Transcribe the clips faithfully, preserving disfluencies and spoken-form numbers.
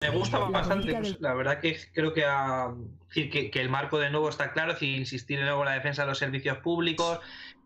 Me gusta La bastante, política no sé, del... la verdad que creo que, ah, decir, que, que el marco de nuevo está claro, es decir, insistir de nuevo en la defensa de los servicios públicos,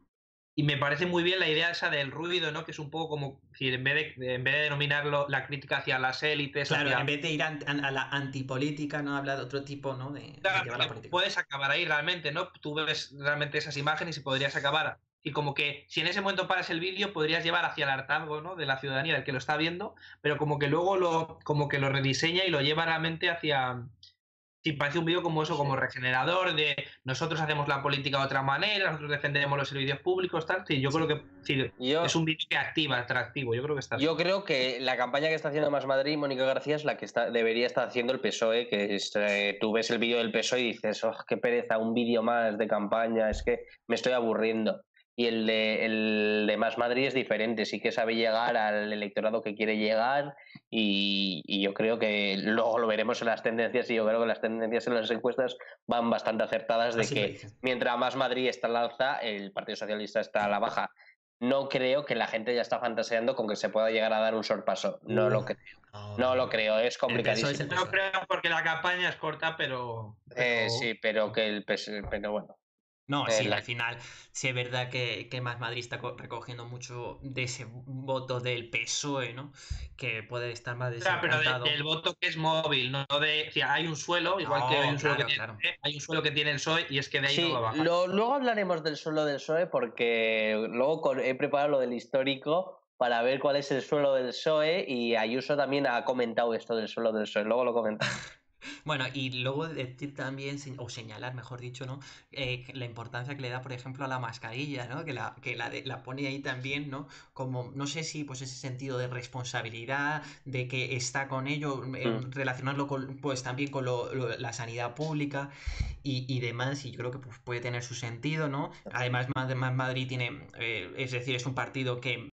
y me parece muy bien la idea esa del ruido, ¿no? Que es un poco como, es decir, en vez de, en vez de denominarlo la crítica hacia las élites, Claro, en hacia... vez de ir a, a la antipolítica, ¿no? Habla de otro tipo, ¿no? De, de Claro, llevar la porque política. puedes acabar ahí realmente, ¿no? Tú ves realmente esas imágenes y podrías acabar. Y como que si en ese momento paras el vídeo, podrías llevar hacia el hartazgo, ¿no? De la ciudadanía, del que lo está viendo, pero como que luego lo, como que lo rediseña y lo lleva realmente hacia. Sí, parece un vídeo como eso, como Sí. regenerador, de nosotros hacemos la política de otra manera, nosotros defendemos los servicios públicos, tal. Sí, yo Sí. creo que sí, es Yo, un vídeo que activa, atractivo, yo creo que está bien. yo creo que la campaña que está haciendo Más Madrid, Mónica García, es la que está, debería estar haciendo el P S O E, que es, eh, tú ves el vídeo del P S O E y dices, oh, qué pereza, un vídeo más de campaña, es que me estoy aburriendo. Y el de, el de Más Madrid es diferente, sí que sabe llegar al electorado que quiere llegar y, y yo creo que luego lo veremos en las tendencias y yo creo que las tendencias en las encuestas van bastante acertadas de Así lo que dicen. mientras Más Madrid está al alza, el Partido Socialista está a la baja. No creo que la gente ya está fantaseando con que se pueda llegar a dar un sorpaso. No Uh, lo creo. no, No no, lo no. creo, es El P S O E es complicadísimo. el No P S O E. creo porque la campaña es corta, pero, Eh, pero sí, pero que el P S pero bueno. No, eh, sí, la- al final sí es verdad que, que Más Madrid está co- recogiendo mucho de ese voto del P S O E, ¿no? Que puede estar más Claro, pero de- desencantado. del voto que es móvil, no de. O sea, hay un suelo, igual que hay No, un suelo que claro, tiene claro. el P P, hay un suelo que tiene el P S O E y es que de ahí no va Sí, a bajar. lo- luego hablaremos del suelo del P S O E porque luego con- he preparado lo del histórico para ver cuál es el suelo del P S O E y Ayuso también ha comentado esto del suelo del P S O E. Luego lo comentamos. Bueno, y luego decir también, se- o señalar, mejor dicho, ¿no? Eh, la importancia que le da, por ejemplo, a la mascarilla, ¿no? Que la, que la, de- la pone ahí también, ¿no? Como, no sé si, pues ese sentido de responsabilidad, de que está con ello, eh, Mm. relacionarlo con, pues también con lo- lo- la sanidad pública y, y demás, y yo creo que pues, puede tener su sentido, ¿no? Además, Más, Más Madrid tiene, eh, es decir, es un partido que